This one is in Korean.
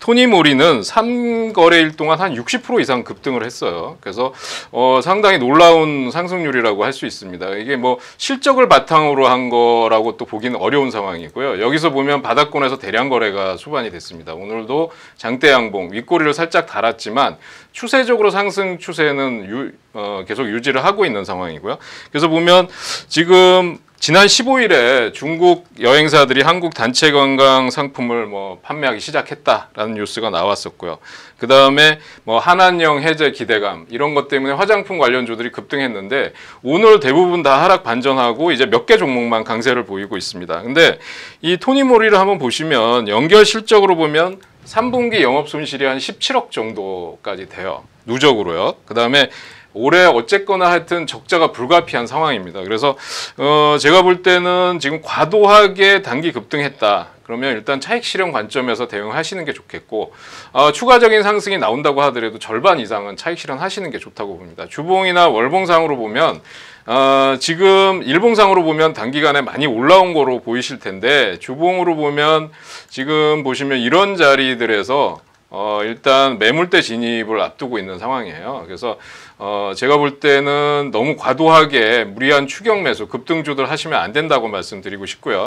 토니모리는 3거래일 동안 한 60% 이상 급등을 했어요. 그래서 상당히 놀라운 상승률이라고 할 수 있습니다. 이게 뭐 실적을 바탕으로 한 거라고 또 보기는 어려운 상황이고요. 여기서 보면 바닥권에서 대량 거래가 수반이 됐습니다. 오늘도 장대 양봉 윗꼬리를 살짝 달았지만 추세적으로 상승 추세는 계속 유지를 하고 있는 상황이고요. 그래서 보면 지금 지난 15일에 중국 여행사들이 한국 단체 관광 상품을 판매하기 시작했다라는 뉴스가 나왔었고요. 그 다음에 한한령 해제 기대감 이런 것 때문에 화장품 관련주들이 급등했는데 오늘 대부분 다 하락 반전하고 이제 몇 개 종목만 강세를 보이고 있습니다. 근데 이 토니모리를 한번 보시면 연결 실적으로 보면 3분기 영업 손실이 한 17억 정도까지 돼요. 누적으로요. 그 다음에 올해 어쨌거나 하여튼 적자가 불가피한 상황입니다. 그래서 제가 볼 때는 지금 과도하게 단기 급등했다. 그러면 일단 차익 실현 관점에서 대응하시는 게 좋겠고 추가적인 상승이 나온다고 하더라도 절반 이상은 차익 실현하시는 게 좋다고 봅니다. 주봉이나 월봉상으로 보면 지금 일봉상으로 보면 단기간에 많이 올라온 거로 보이실 텐데 주봉으로 보면 지금 보시면 이런 자리들에서 일단 매물대 진입을 앞두고 있는 상황이에요. 그래서 제가 볼 때는 너무 과도하게 무리한 추격 매수, 급등주들 하시면 안 된다고 말씀드리고 싶고요.